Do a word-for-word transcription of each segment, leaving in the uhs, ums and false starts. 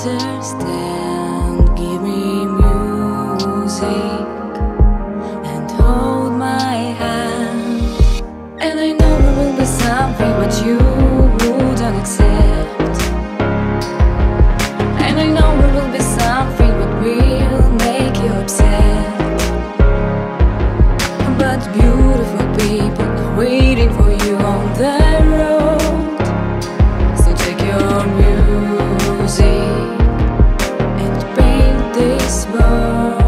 understand. Give me music and hold my hand. And I know there will be something but you wouldn't accept. And I know there will be something but will make you upset. But beautiful people are waiting for you on the road. So take your music and paint this world.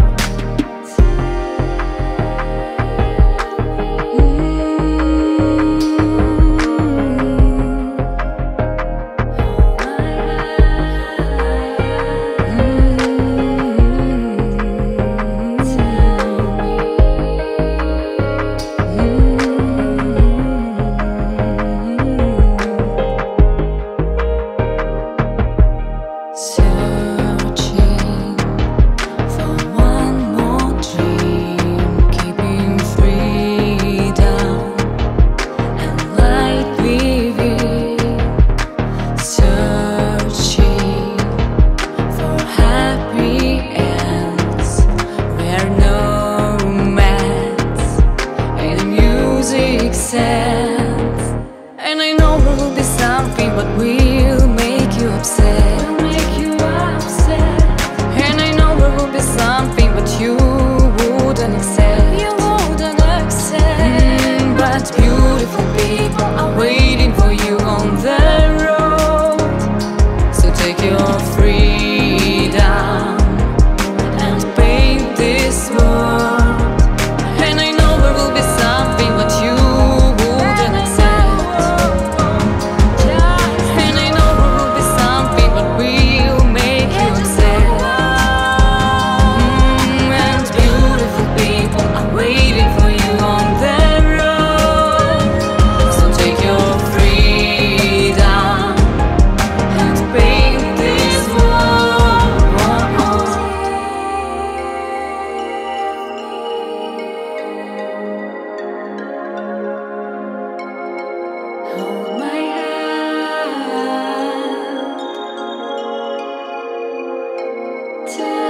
And I know there will be something but will make you upset. Will make you upset. And I know there will be something but you wouldn't accept. You wouldn't accept. Mm, but beautiful people are waiting for you on the road. So take your freedom and paint this world. And I know there will be something but you take